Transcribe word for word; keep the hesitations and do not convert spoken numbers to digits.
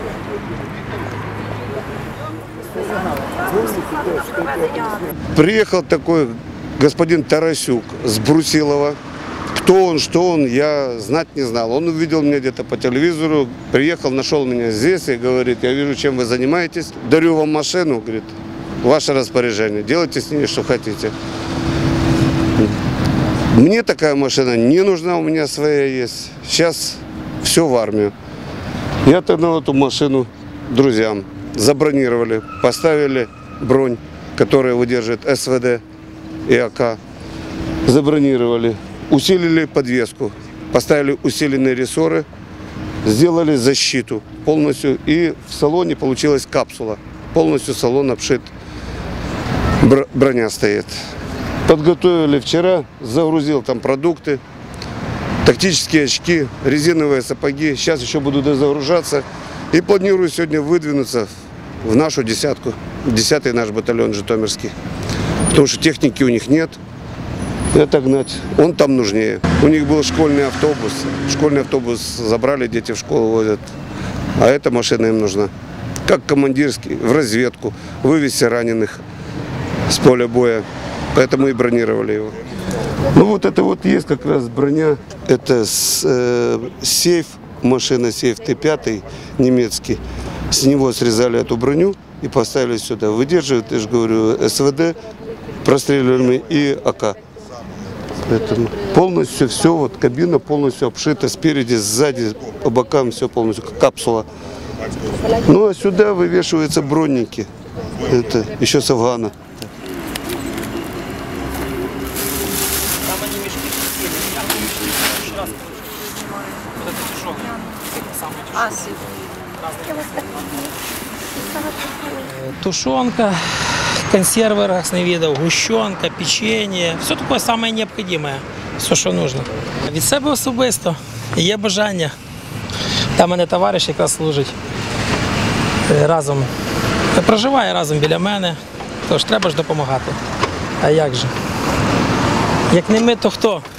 Приехал такой господин Тарасюк с Брусилова. Кто он, что он, я знать не знал. Он увидел меня где-то по телевизору, приехал, нашел меня здесь и говорит: я вижу, чем вы занимаетесь, дарю вам машину, говорит, ваше распоряжение, делайте с ней, что хотите. Мне такая машина не нужна, у меня своя есть. Сейчас все в армию. Я тогда эту машину друзьям забронировали, поставили бронь, которая выдерживает СВД и АК. Забронировали, усилили подвеску, поставили усиленные рессоры, сделали защиту полностью. И в салоне получилась капсула. Полностью салон обшит, броня стоит. Подготовили вчера, загрузил там продукты, тактические очки, резиновые сапоги. Сейчас еще буду дозагружаться. И планирую сегодня выдвинуться в нашу десятку, десятый наш батальон житомирский. Потому что техники у них нет. Это гнать. Он там нужнее. У них был школьный автобус. Школьный автобус забрали, дети в школу возят. А эта машина им нужна. Как командирский, в разведку, вывести раненых с поля боя. Поэтому и бронировали его. Ну вот это вот есть как раз броня. Это с, э, сейф, машина сейф Т пять немецкий. С него срезали эту броню и поставили сюда. Выдерживает, я же говорю, СВД, простреливаемый и АК. Поэтому полностью все, вот кабина полностью обшита спереди, сзади, по бокам все полностью, как капсула. Ну а сюда вывешиваются бронники. Это еще с Афгана. Тушенка, консервы разных видов, гущенка, печенье. Все такое самое необходимое, все, що нужно. Від себе особисто є бажання. Там мене товариш якраз служить разом, проживає разом біля мене, тож треба ж допомагати. А як же? Як не ми, то хто?